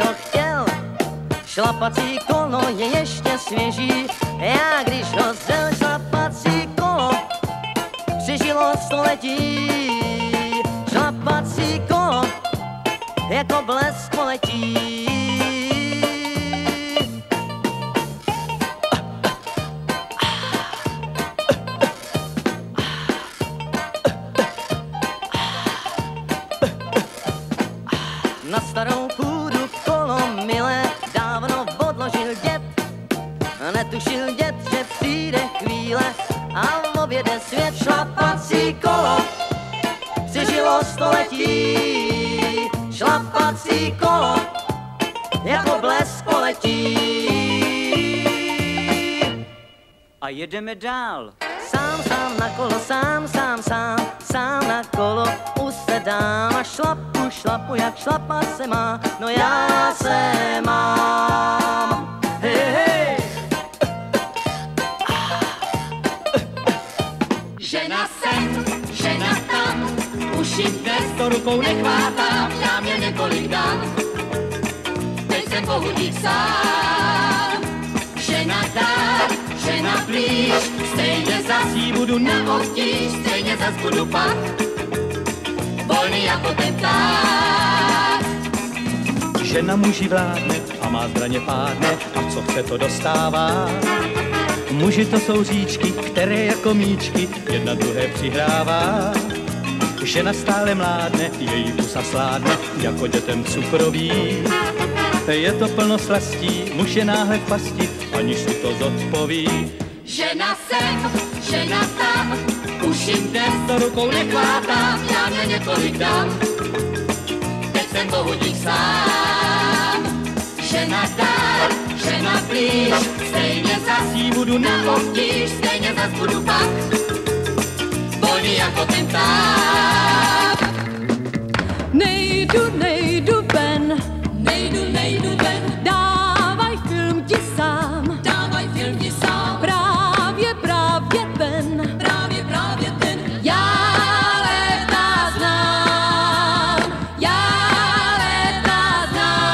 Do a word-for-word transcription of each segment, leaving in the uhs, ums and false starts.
chtěl. Šlapací kolo je ještě svěží, já když ho zřel šlapací kolo, přežilo století. Šlapací kolo jako blesk poletí. Na starou půdu kolo milé dávno odložil děd. Netušil děd, že přijde chvíle a objede svět. Šlapací kolo přežilo století. Šlapací kolo jako blesk poletí. A jedeme dál. Sám, sám na kolo, sám, sám, sám, sám na kolo usedám a šlapu, šlapu, jak šlapat se má, no já se mám. Hej, hej. Žena sem, žena tam, už jim dnes to rukou nechvátám, já měl několik dám, teď jsem pohudík sám. Žena dál, žena blíž, stejně zas jí budu na obtíž, stejně zas budu pak volný jako ten pták. Žena muži vládne a má zbraně pádne a co chce to dostává. Muži to jsou říčky, které jako míčky jedna druhé přihrává. Žena stále mládne, její pusa sládne jako dětem cukrový. Je to plno slastí, muž je náhle v pasti, aniž si to zodpoví. Žena sem, žena tam, už jim dnes to rukou nechvátám, já mě několik dám, teď jsem pohudík sám. Žena dál, žena blíž, stejně zas jí budu na obtíž, stejně zas budu pak volný jako ten pták. Nejdu, nejdu ven, nejdu, nejdu ven, dávaj film ti sám, dávaj film ti sám, právě, právě ten, právě, právě ten. já léta znám, já léta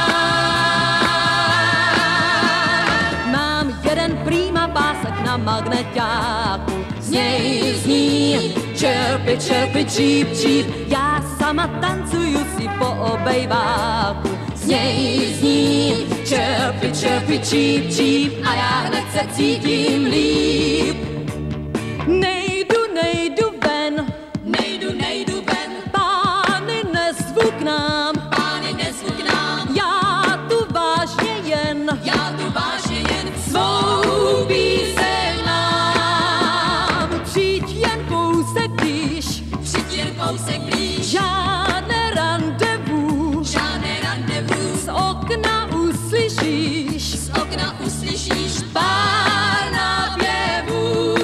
znám. Mám jeden prýma pásek na magneťáku, z něj zní čerpy, čerpy, číp, číp, já sama tancuju si po obejváku. Z něj zní čerpy, čerpy, číp, číp a já hned se cítím líp. Nejdu, nejdu ven, Nejdu, nejdu ven, pány nezvu k nám, pány nezvu k nám, já tu vážně jen, já tu vážně jen svou píseň mám. Přijď jen kousek blíž, přijď jen kousek blíž, žádné randevu, žádné randevu, z okna uslyšíš, z okna uslyšíš pár nápěvů,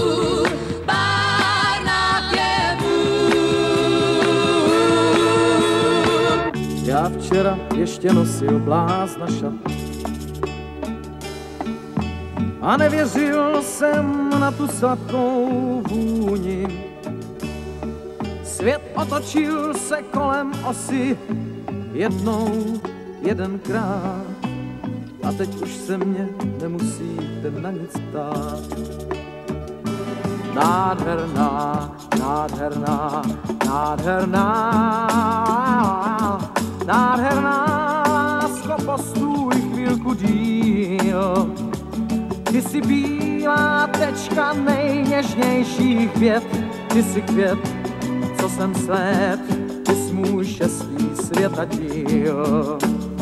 pár nápěvů. Já včera ještě nosil blázna šat a nevěřil jsem na tu sladkou vůni. Svět otočil se kolem osy jednou, jedenkrát a teď už se mě nemusíte na nic ptát. Nádherná, nádherná, nádherná, nádherná lásko, postůj chvílku díl. Ty jsi bílá tečka nejněžnějších vět, ty jsi květ, co jsem sled, ty jsi můj šestý světa díl.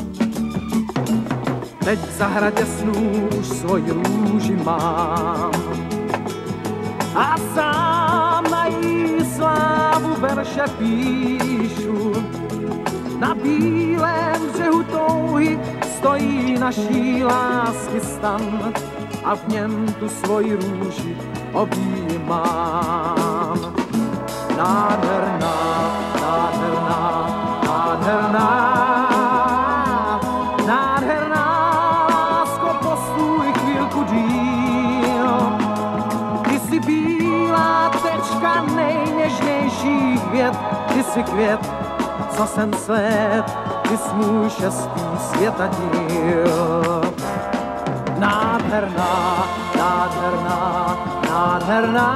Teď v zahradě snů už svoji růži mám a sám na jí slávu verše píšu. Na bílém břehu touhy stojí naší lásky stan a v něm tu svoji růži objímám. Nádherná, nádherná, nádherná, nádherná lásko, postůj chvílku díl. Ty jsi bílá tečka nejněžnějších vět, ty jsi květ, co jsem sled, ty jsi můj šestý světadíl. Nádherná, nádherná, nádherná,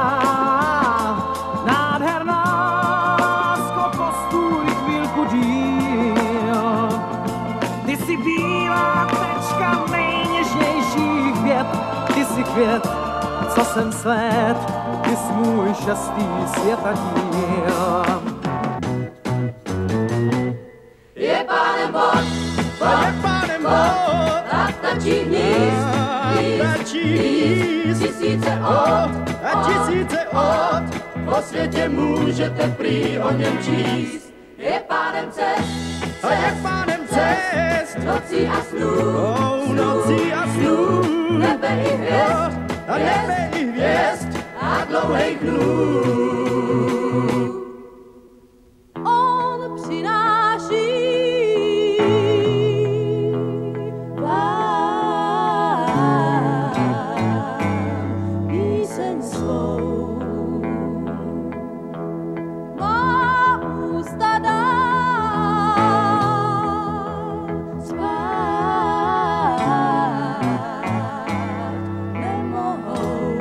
nádherná, lásko, postůj chvílku díl. Ty jsi bílá tečka nejněžnějších vět, ty jsi květ, co jsem sled, ty jsi můj šestý světadíl. Je pánem bod, je pánem bod, a tačí hnízd, hnízd, tisíce od, a tisíce od, po světě můžete prý o něm číst. Je pánem cest, a je pánem cest, nocí a snů, oh, nocí a snů, nebe i hvězd, a nebe i hvězd, a dlouhých dnů. On přináší vám píseň svou. Má ústa dál spát nemohou.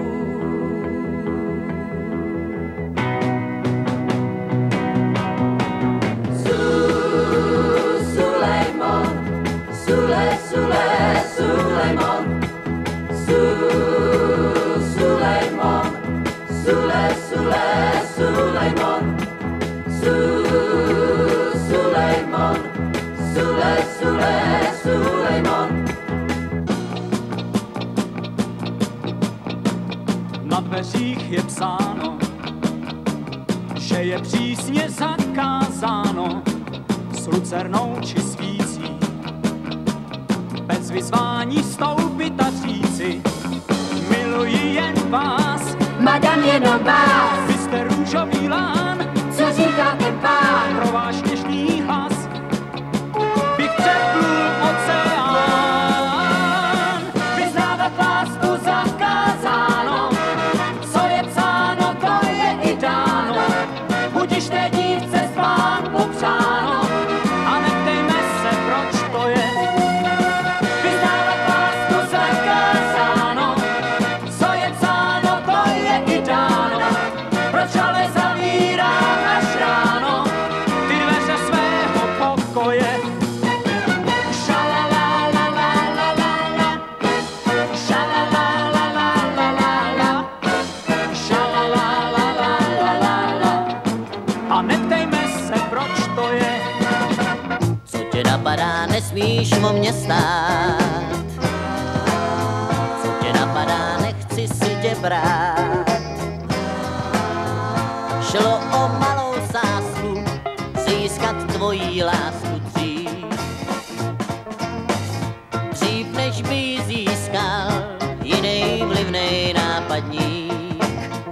Sule, Sule, Sulejman, Su, Sulejman, Sule, Sule, Sulejman, Su, Sulejman, Sule, Sule, Sulejman. Na dveřích je psáno, že je přísně zakázáno s lucernou či svící bez vyzvání stoupit a říci, miluji jen vás, Madam, jenom vás, vy jste růžový lán, co říká ten pán? pro váš něžný hlas bych přeplul oceán. Vyznávat lásku zakázáno, co je psáno, to je i dáno, budiž té dívce spánku přáno a neptejme se, proč to je. Nesmíš o mě stát, co tě napadá, nechci si tě brát. Šlo o malou sázku, získat tvojí lásku dřív. Dřív než by ji získal jiný vlivnej nápadník.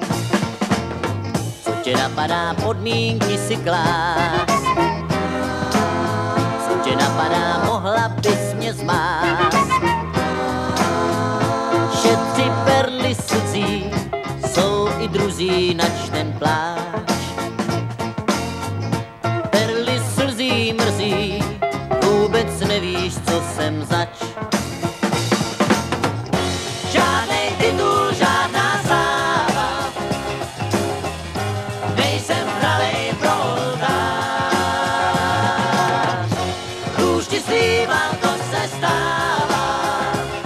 Co tě napadá, podmínky si klás. Tě napadá, mohla bys mě zmást. Šetři perly slzí, jsou i druzí nač ten pláč. Perly slzí mrzí, vůbec nevíš, co jsem zač. Žádnej titul, žádná sláva, nejsem hralej pro slíbám, to se stává,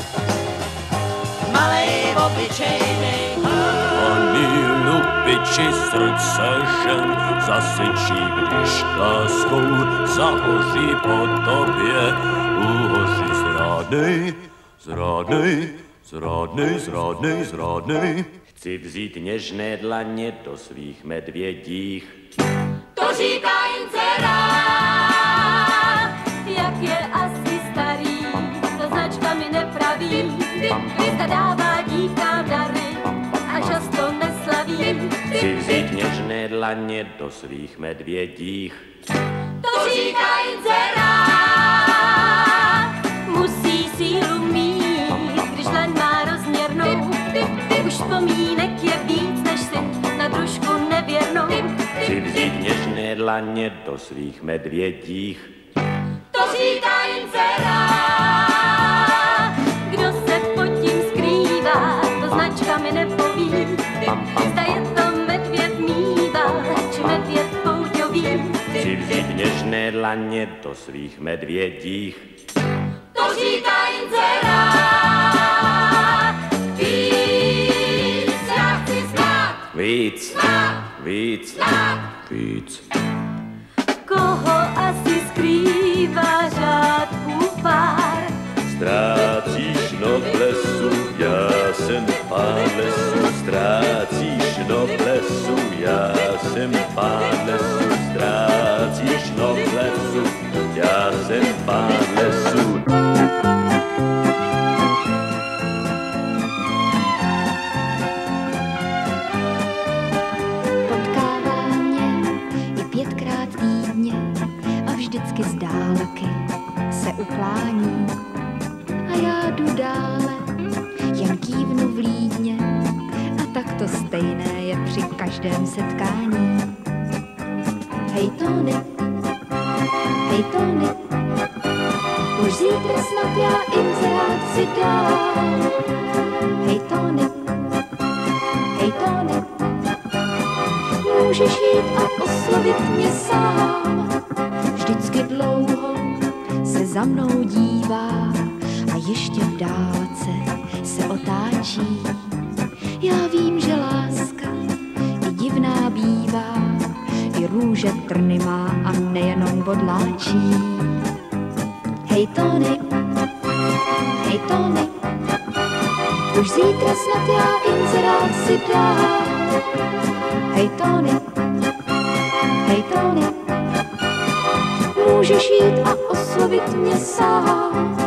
malej obyčejnej. Ani lupiči srdce žen zasyčí, když láskou zahoří po tobě. Uhoří zrádnej, zrádnej, zrádnej, zrádnej, zrádnej. Chci vzít něžné dlaně do svých medvědích. To říká inzerát, Jak je asi starý, to značka mi nepraví. Vy zda dává dívkám dary a často neslaví. Chci vzít něžné dlaně do svých medvědích. to říká inzerát. Musí sílu mít, když dlaň má rozměrnou. Už vzpomínek je víc, než si na družku nevěrnou. Chci vzít něžné dlaně do svých medvědích. říká inzerát. Kdo se pod tím skrývá, to značka mi nepoví. Zda je to medvěd mýval, či medvěd pouťový. Chci vzít něžné dlaně do svých medvědích. To říká inzerát. Víc, já chci znát. Víc, Znát. víc, Znát. víc. Koho asi skrývá řádků pár? Ztrácíš noblesu, já jsem pán lesu. Ztrácíš noblesu, já jsem pán lesu. Ztrácíš noblesu, já jsem pán lesu. Potkává mě i pětkrát týdně a vždycky z dálky se uklání. A já jdu dále, jen kývnu vlídně a tak to stejné je při každém setkání. Hej Tony, hej Tony, už zítra snad já inzerát si dám. Hej Tony, hej Tony, můžeš jít a oslovit mě sám. Vždycky dlouho se za mnou dívá a ještě v dálce se otáčí. Já vím, že láska i divná bývá, i růže trny má a nejenom bodláčí. Hej Tony, hej Tony, už zítra snad já inzerát si dám. Hej Tony, hej Tony, můžeš jít a oslovit mě sám.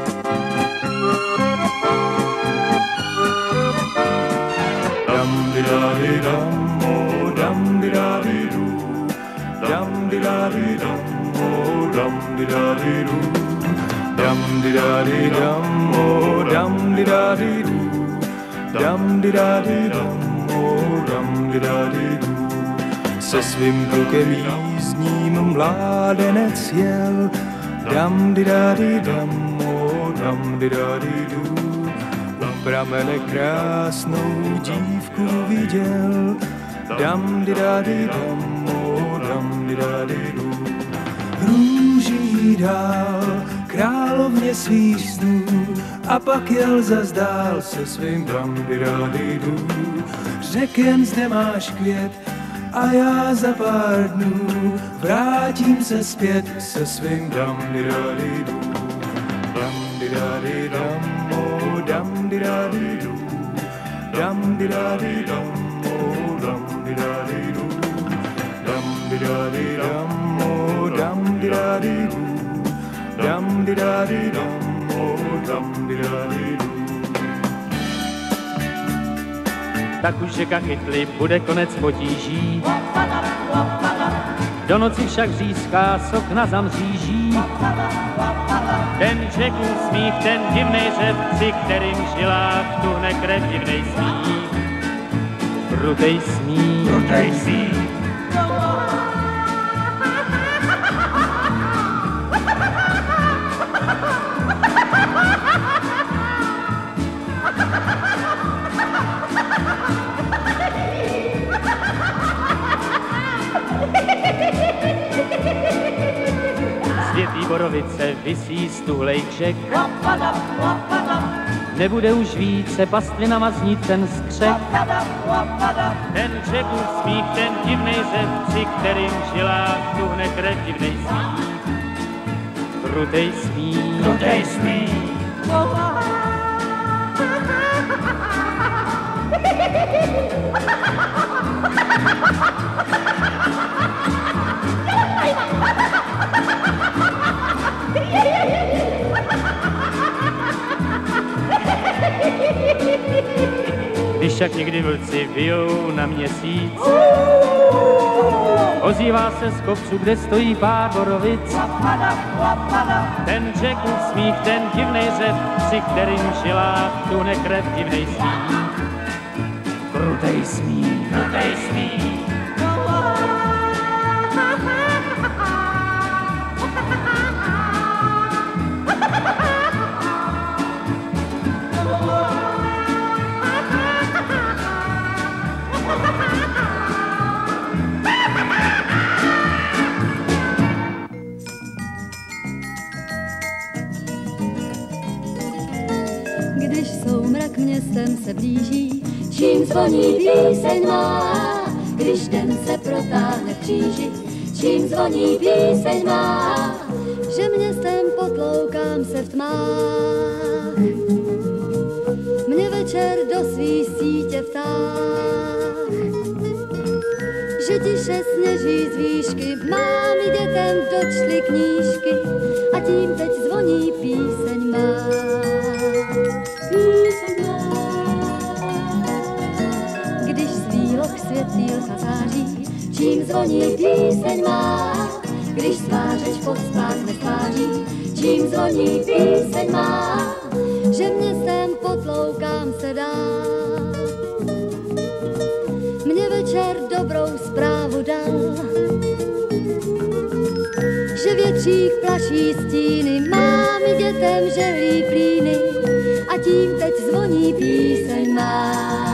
Dam di da di dam, oh dam di da di du. Dam di da di dam, oh dam di da di du. Dam di da di dam, oh dam di da di du. Dam di da di dam, oh dam di da di du. Se svým plukem jízdním mládenec jel. Dam di da di dam, oh dam di da di du. Pramene krásnou dívku viděl. Dam di da di dam, oh dam di da di du. Růží dál královně svých snů a pak jel zas dál se svým dam di da di du. Řek jen zde máš květ a já za pár dnů vrátím se zpět se svým dam di da di du. Dam di da di dam, oh dam di da di du. Dam di da di dam, oh dam di da di du. Dam di da di dam, oh dam di da di du. Dam di da di dam, oh dam di da di du. Tak už řeka chytli, bude konec potíží. Do noci však řízká sokna zamříží. Ten řekl smích, ten divnej řev, při kterým v žilách tuhne krev, divnej smích. Krutej smích, krutej smích. Světý borovice visí stuhlej křek. Nebude už více pastvinama znít ten skřek. Ten řekl smích, ten divnej řev, při kterým v žilách tuhne krev, divnej smích. Krutej smích, krutej smích. Když však někdy vlci vyjou na měsíc, ozývá se z kopců, kde stojí pár borovic. Ten řekl smích, ten divnej řev, při kterým v žilách tuhne krev, divnej smích. Krutej smích, krutej smích. když soumrak městem se blíží, čím zvoní píseň má, když den se protáhne v kříži, čím zvoní píseň má, že městem potloukám se v tmách. Mě večer do svý sítě vtáh, že tiše sněží z výšky, mám i dětem dočtli knížky a tím teď zvoní píseň má. Píseň má. Když z výloh světýlka září, čím zvoní píseň má, když svářeč pod spáchne tváří, čím zvoní píseň má, že městem potloukám se dá. Mě večer dobrou zprávu dal, že větřík plaší stíny, mám i dětem žehlí plíny a tím teď zvoní píseň má.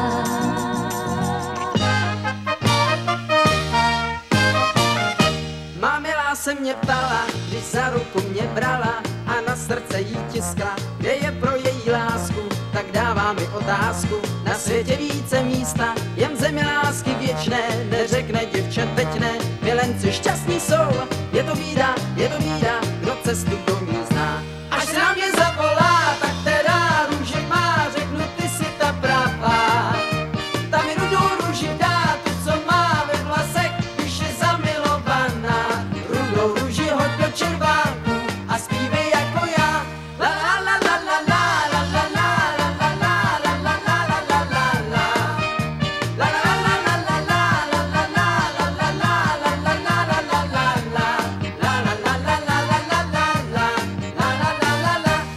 Má milá se mě ptala, když za ruku mě brala a na srdce jí tiskla, kde je pro její lásku, tak dává mi otázku. Na světě více místa, jen v zemi lásky věčné, neřekne děvče teď ne, milenci šťastní jsou, je to bída, je to bída, kdo cestu do ní zná. Až na mě zavolá, tak teda růži má, řeknu ty si ta pravá. Ta mi rudou růži dá, tu co má ve vlasech, když je zamilovaná. Rudou růži hoď do červánku a zpívej jako já. La la la la la la la la la la la la la la la la la la. La la la la la la la la la la la la la la la la la la la. La la la la la la la la la la la la la.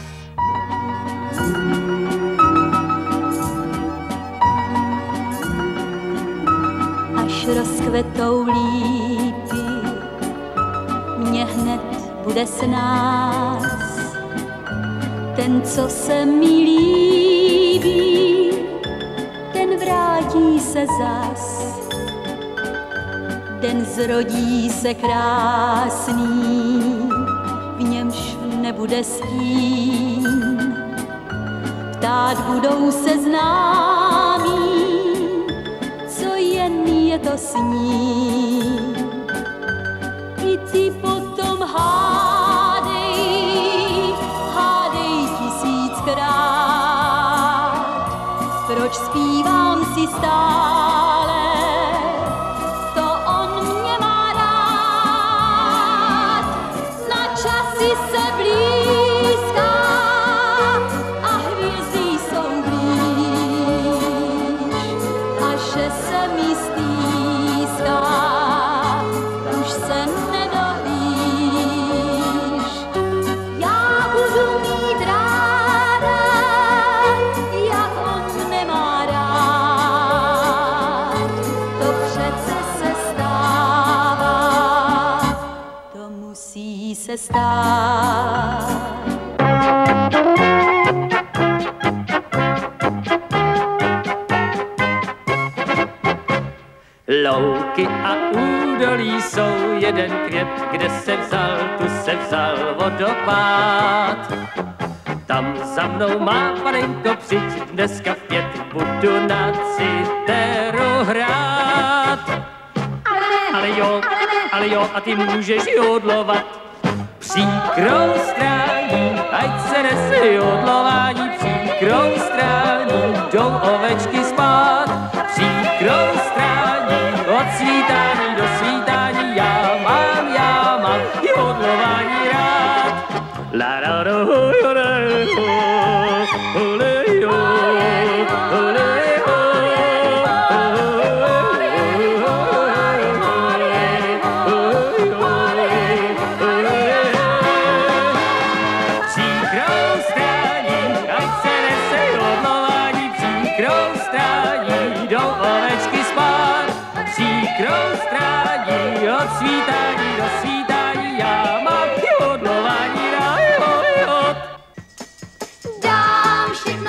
Až rozkvetou lípy, mě hned bude s nás. Ten, co se mi líbí, ten vrátí se zas. Den zrodí se krásný, v němž nebude stín. Ptát budou se známí, co jen je to s ním. I ty potom hádej, hádej tisíckrát, proč zpívám si stále, to on mě má rád. Na časy se blízká a hvězdy jsou blíž, a že se mi stýská, už se nedovíš. Já budu mít ráda, jak on nemá rád. To přece se stává, to musí se stát. Louky a údolí jsou jeden květ, kde se vzal, tu se vzal vodopád. Tam za mnou má panenko přijď, dneska v pět budu na citeru hrát. Ale jo, ale jo, a ty můžeš jodlovat. Příkrou strání, ať se nese jodlování, příkrou strání, jdou ovečky spát. Příkrou strání, od svítání do svítání, já mám, já mám jodlování rád. La la la ho jo le ho, ho le jo, ho le ho, příkrou strání, ať se nese jodlování, příkrou strání, jdou ovečky spát. Příkrou strání, od svítání do svítání, já mám jodlování rád. Dám všechno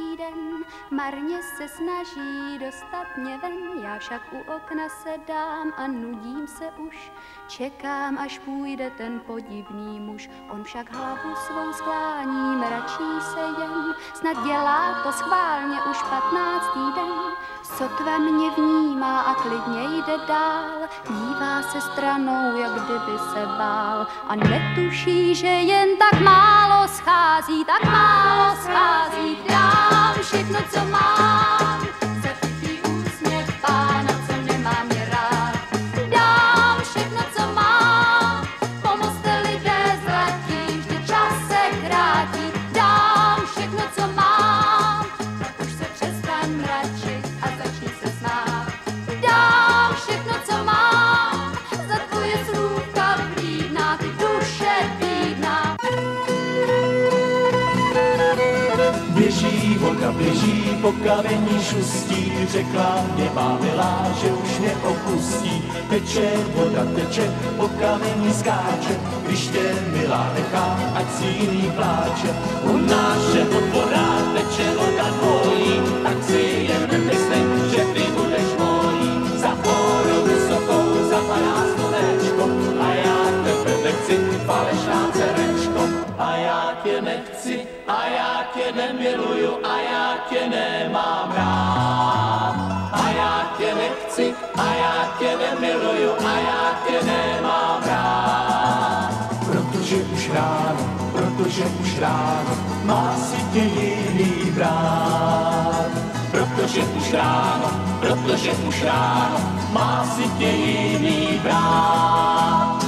den, marně se snaží dostat mě ven, já však u okna sedám a nudím se už, čekám, až půjde ten podivný muž, on však hlavu svou sklání, mračí se jen, snad dělá to schválně už patnáctý den, sotva mě vnímá a klidně jde dál, dívá se stranou, jak kdyby se bál a netuší, že jen tak málo schází, tak málo schází, dám všechno, co mám, za tichý úsměv pána, co nemá mě rád, dám všechno, co mám, pomozte lidé zlatí, vždy čas se krátí, dám všechno, co mám, tak už se přestaň mračit a začni se smát, dám všechno, co mám, za tvoje slůvka vlídná, ty duše bídná. Běží voda, běží po kamení šustí, řekla mě má milá, že už mě opustí. Teče voda, teče, po kamení skáče, když tě milá nechá, ať si jiný pláče. U našeho dvora teče voda dvojí, tak si jen myslím, že ty budeš mojí. Za horou vysokou zapadá slunečko a já tebe nechci, falešná dcerečko. A já tě nechci, a já tě nemiluju, a já tě nemám rád. A já tě nechci, a já tě nemiluju, a já tě nemám rád. Protože už ráno, protože už ráno, má si tě jiný brát. Protože už ráno, protože už ráno, má si tě jiný brát.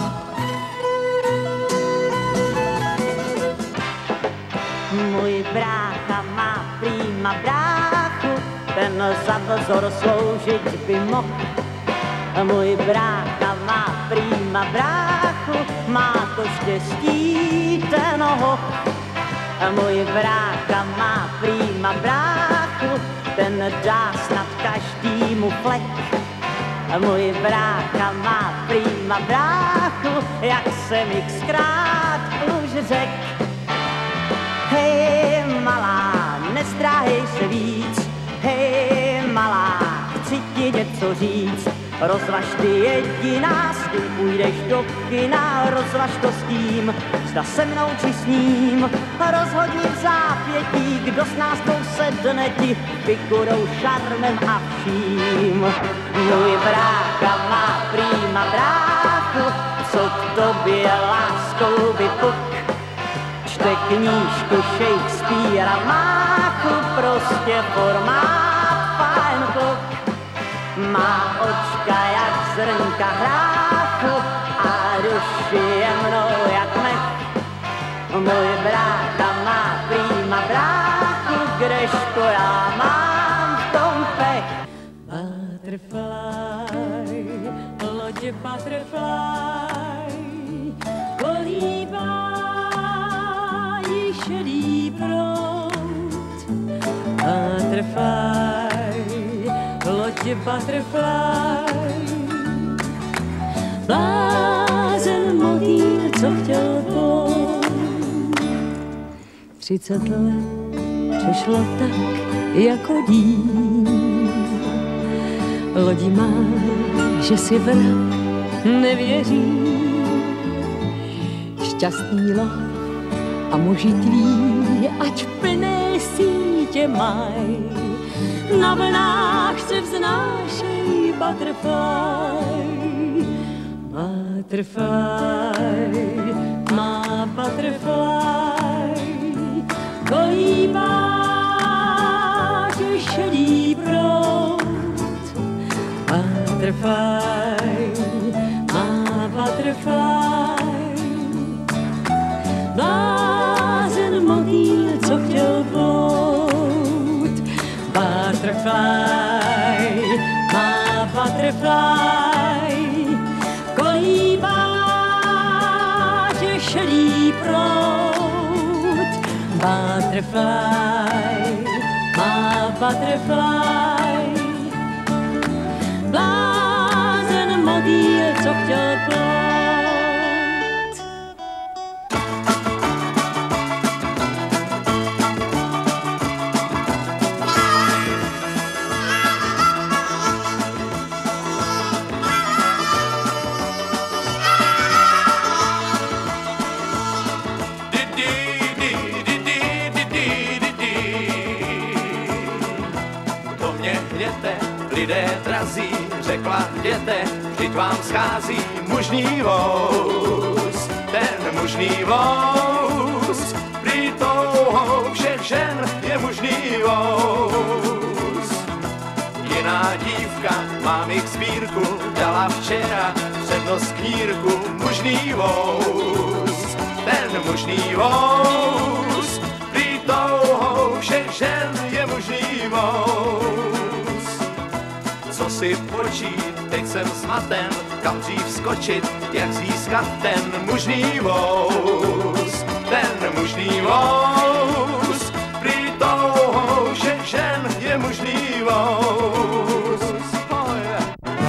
Můj brácha má prýma bráchu, ten za dozor sloužit by mohl. Můj brácha má prýma bráchu, má to štěstí ten hoch. Můj brácha má prýma bráchu, ten dá snad každému flek. Můj brácha má prýma bráchu, jak jsem xkrát už řekl. Hej malá, nestráhej se víc, hej malá, chci ti něco říct. Rozvaž ty jediná, s kým půjdeš do kina, rozvaž to s tím, zda se mnou či s ním. Rozhodni v zápětí, kdo s nás sedne ti, figurou, šarmem a vším. Můj brácha má prýma bráchu, co k tobě láskou vypuk. Čte knížku Shakespearea, máchu, prostě formát fajn kluk. Má očka jak zrnka hráchu a duši jemnou jak mech. Můj brácha má prýma bráchu, kdežto já mám v tom pech. Butterfly, lodě butterfly, kolíbá šedý prout. Butterfly, lodě butterfly, blázen motýl, co chtěl plout. Třicet let přešlo tak jako díl, lodi má, že si vrah nevěří. Šťastný loď a muži tví, ať plné sítě maj, na vlnách se vznášej butterfly. Butterfly, má butterfly, kolíbá tě šedý prout. Butterfly, má butterfly, blázen motýl, co chtěl plout. Butterfly, má butterfly, kolíbá tě šedý prout. Butterfly, má butterfly, blázen motýl, co chtěl plout. lidé drazí, řekla jděte, vždyť vám schází mužný vůz. Ten mužný vůz, prý touhou všech žen je mužný vůz. Jiná dívka, mám jich sbírku, dala včera přednost knírku, mužný vůz. Ten mužný vůz, prý touhou všech žen je mužný vůz. Co si počít, teď jsem zmaten, kam dřív skočit, jak získat ten mužný vůz. Ten mužný vůz, prý touhou všech žen je mužný vůz. Oh, yeah.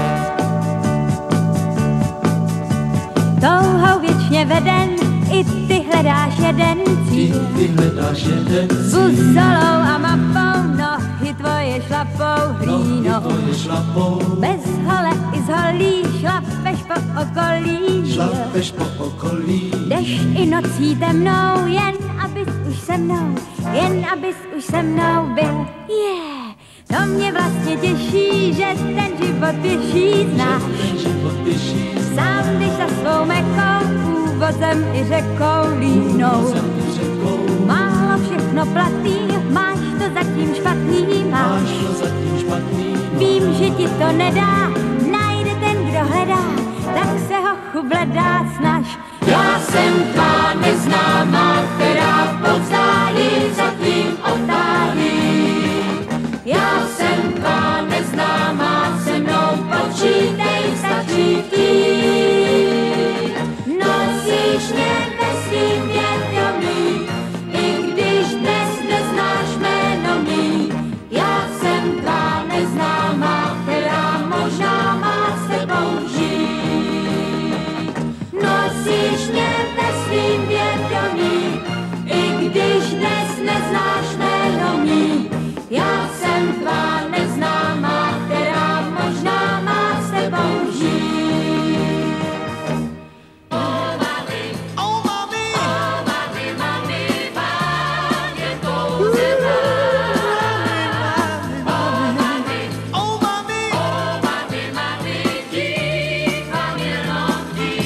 Touhou věčně veden, i ty hledáš jeden cíl. Ty hledáš jeden cíl. Buzolou a mapou nohy tvoje šlapou hlínou. Tvoje šlapou. Bez hole i z holí šlapeš po okolí. Šlapeš po okolí. Jdeš i nocí temnou, jen abys už se mnou, jen abys už se mnou byl. Yeah. To mě vlastně těší, že ten život pěší znáš. Sám když za svou mekou úvozem i řekou línou. Málo všechno platný, máš to zatím špatný, máš. Vím, že ti to nedá, najde ten, kdo hledá, tak se ho chubledá snaž. Já jsem tvá neznámá, která povzdálí za tvým otálí. Já jsem tvá neznámá, se mnou počítej, stačí chtít. Nosíš mě ve svým vědomí, i když dnes neznáš jméno mý. Já jsem tvá neznámá, která možná má s tebou žít. Nosíš mě ve svým vědomí, i když dnes neznáš jméno mý. Já jsem tvá neznámá, která možná má s tebou žít. Oh, mami, oh, mami, oh, mami, mami, pán je pouze pán. Oh, mami, oh, mami, oh, mami, mami, dívám jenom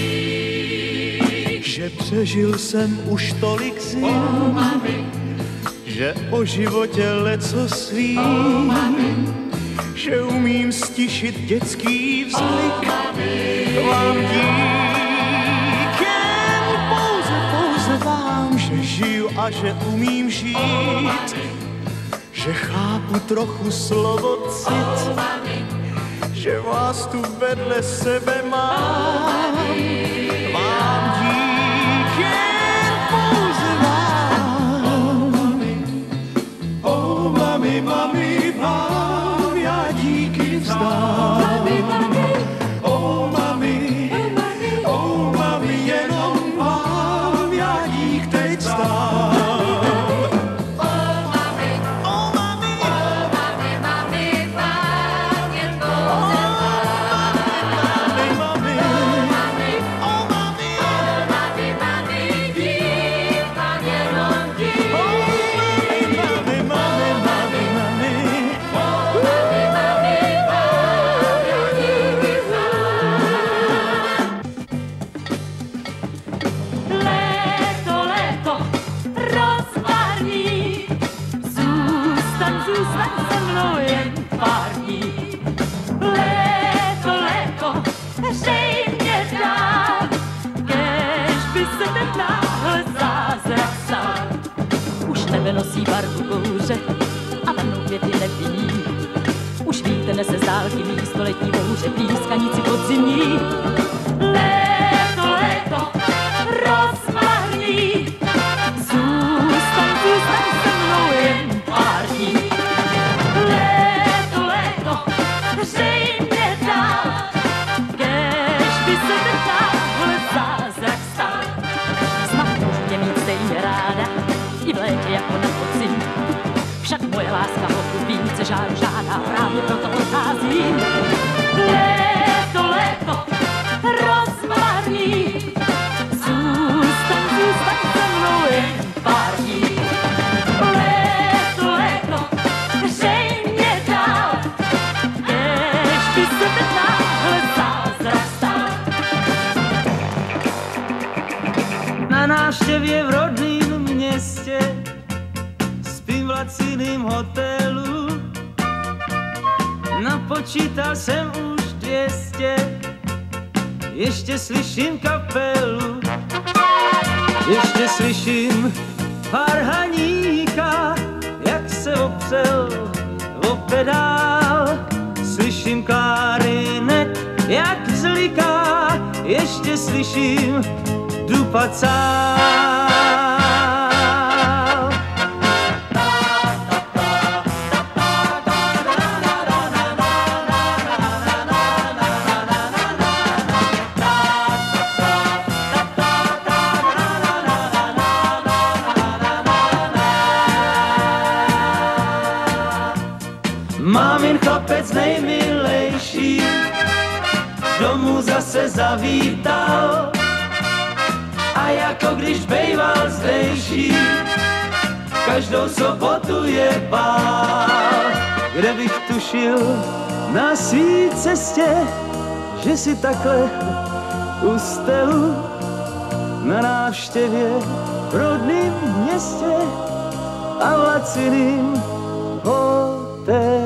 dík. Že přežil jsem už tolik zim, oh, mami, že o životě leco svý, oh, že umím stišit dětský vzlik, oh, vám dík, jen pouze, pouze vám, že žiju a že umím žít, že chápu trochu slovo cit, oh, že vás tu vedle sebe mám, vám dík, jen pouze vám. Oh, mami, mami, vám já díky vzdám. Oh, mami, oh, mami, jenom vám já dík teď vzdám. Nosí barvu kouře a vanu květy nevinný. Už víte, nese z dálky mý stoletní bouře, pískanici podzimní. Léto, léto, rozmarný, zůstaň, zůstaň se mnou jen pár dní. Léto, léto, hřej mě dál, kéž by se ten náhle zázrak stal. Snad můžu mě mít stejně ráda, i v létě jako na podzim. Však moje láska hochu více žáru žádá, právě proto odcházím. Léto, léto, rozmarný, zůstaň, zůstaň se mnou jen pár dní. Léto, léto, hřej mě dál, laciným hotelu. Napočítal jsem už dvě stě, ještě slyším kapelu, ještě slyším varhaníka, jak se opřel o pedál. Slyším klarinet, jak zliká, ještě slyším dupat sál. Mámin chlapec nejmilejší domů zase zavítal a jako když bejval zdejší, každou sobotu je bál. Kde bych tušil na svý cestě, že si takhle u stelu na návštěvě v rodným městě a v laciným hotelu.